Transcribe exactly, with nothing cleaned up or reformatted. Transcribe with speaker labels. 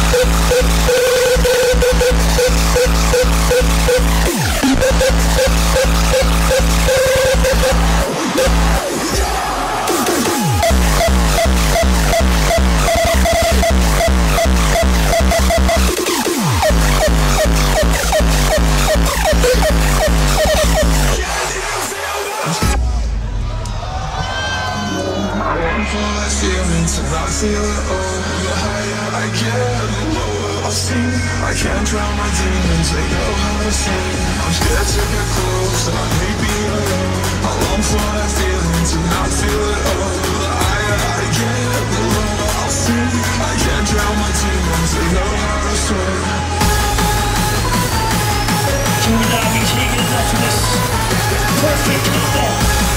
Speaker 1: feel it all. The higher I get, the lower I'll sink. I can't drown my demons, they know how to sing. I'm scared to get close, and I may be alone. I long for that feeling to not feel it all. The higher I get, the lower I'll sink. I can't drown my demons, they know how to swim.
Speaker 2: Two diving, taking enough of this perfect combo.